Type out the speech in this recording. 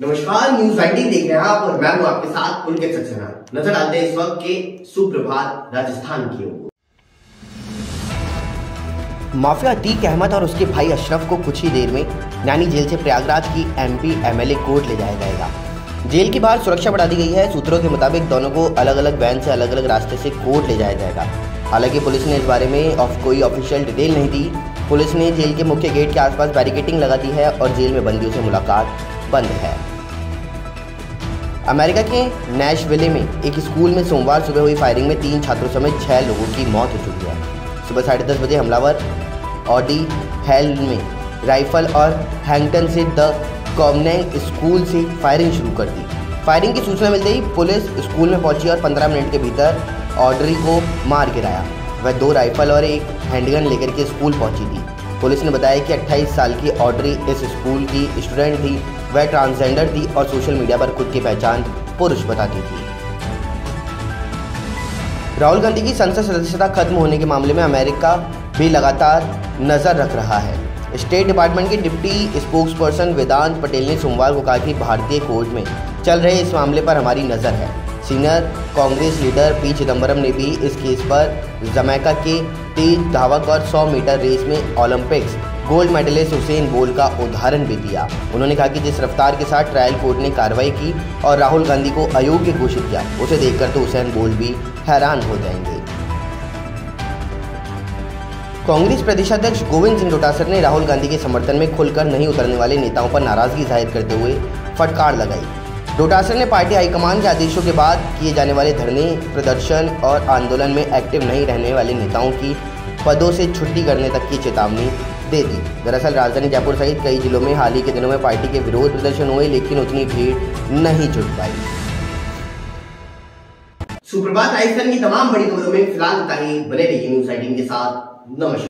नमस्कार, न्यूज 19 देख रहे हैं आप और मैं हूं आपके साथ पुलकित सक्सेना। नजर डालते हैं इस वक्त के सुप्रभात राजस्थान की ओर। माफिया अतीक अहमद और उसके भाई अशरफ को कुछ ही देर में नैनी जेल से प्रयागराज की एमपी एमएलए कोर्ट ले जाया जाएगा। जेल के बाहर सुरक्षा बढ़ा दी गई है। सूत्रों के मुताबिक दोनों को अलग अलग वैन से अलग अलग रास्ते से कोर्ट ले जाया जाएगा। हालांकि पुलिस ने इस बारे में कोई ऑफिशियल डिटेल नहीं दी। पुलिस ने जेल के मुख्य गेट के आसपास बैरिकेडिंग लगा दी है और जेल में बंदियों से मुलाकात बंद है। अमेरिका के नैशविले में एक स्कूल में सोमवार सुबह हुई फायरिंग में 3 छात्रों समेत 6 लोगों की मौत हो चुकी है। सुबह 10:30 बजे हमलावर ऑडी हेल में राइफल और हैंगटन से द कॉमनेंग स्कूल से फायरिंग शुरू कर दी। फायरिंग की सूचना मिलते ही पुलिस स्कूल में पहुंची और 15 मिनट के भीतर ऑड्री को मार गिराया। वह 2 राइफल और एक हैंडगन लेकर के स्कूल पहुंची थी। पुलिस ने बताया कि 28 साल की ऑड्री इस स्कूल की स्टूडेंट थी। वह ट्रांसजेंडर थी और सोशल मीडिया पर खुद की पहचान पुरुष बताती थी। राहुल गांधी की संसद सदस्यता खत्म होने के मामले में अमेरिका भी लगातार नजर रख रहा है। स्टेट डिपार्टमेंट के डिप्टी स्पोक्सपर्सन वेदांत पटेल ने सोमवार को कहा कि भारतीय कोर्ट में चल रहे इस मामले पर हमारी नज़र है। Senior Congress leader P Chidambaram ने भी इस केस पर जमैका के तेज धावक और 100 मीटर रेस में olympics gold medallist Usain Bolt का उदाहरण भी दिया। उन्होंने कहा कि जिस रफ्तार के साथ ट्रायल कोर्ट ने कार्रवाई की और राहुल गांधी को अयोग्य घोषित किया, उसे देखकर तो हुसैन बोल्ट भी हैरान हो जाएंगे। कांग्रेस प्रदेशाध्यक्ष गोविंद सिंह डोटासरा ने राहुल गांधी के समर्थन में खुलकर नहीं उतरने वाले नेताओं पर नाराजगी जाहिर करते हुए फटकार लगाई। डोटासरा ने पार्टी हाईकमान के आदेशों के बाद किए जाने वाले धरने, प्रदर्शन और आंदोलन में एक्टिव नहीं रहने वाले नेताओं की पदों से छुट्टी करने तक की चेतावनी दे दी। दरअसल राजधानी जयपुर सहित कई जिलों में हाल ही के दिनों में पार्टी के विरोध प्रदर्शन हुए, लेकिन उतनी भीड़ नहीं जुट पाई। सुप्रभात राजस्थान की तमाम बड़ी खबरों में फिलहाल बने रहिए न्यूज 18 के साथ। नमस्कार।